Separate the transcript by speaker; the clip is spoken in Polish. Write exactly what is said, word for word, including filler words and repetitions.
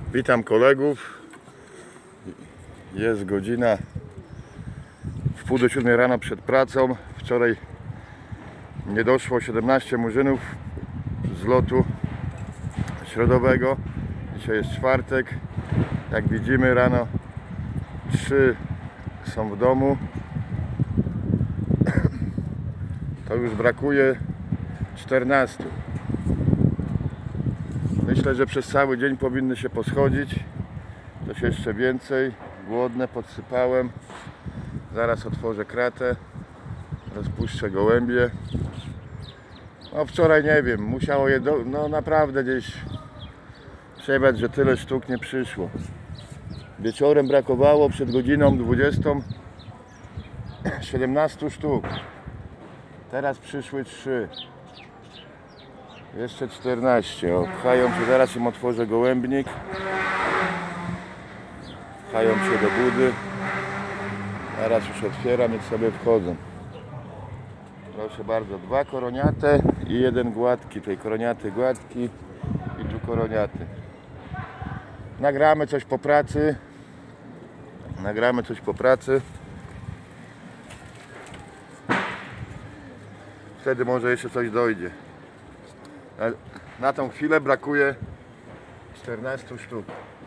Speaker 1: Witam kolegów. Jest godzina w pół do siódmej rano przed pracą. Wczoraj nie doszło siedemnaście murzynów z lotu środowego. Dzisiaj jest czwartek. Jak widzimy, rano trzy są w domu. To już brakuje czternastu. Myślę, że przez cały dzień powinny się poschodzić. Coś jeszcze więcej. Głodne, podsypałem. Zaraz otworzę kratę. Rozpuszczę gołębie. No wczoraj nie wiem, musiało je do... no naprawdę gdzieś przebrać, że tyle sztuk nie przyszło. Wieczorem brakowało przed godziną dwudziestą siedemnaście sztuk. Teraz przyszły trzy. Jeszcze czternaście. O, pchają się, zaraz im otworzę gołębnik. Pchają się do budy. Zaraz już otwieram i sobie wchodzą. Proszę bardzo, dwa koroniate i jeden gładki. Tutaj koroniaty gładki i tu koroniaty. Nagramy coś po pracy. Nagramy coś po pracy. Wtedy może jeszcze coś dojdzie. Na tą chwilę brakuje czternastu sztuk.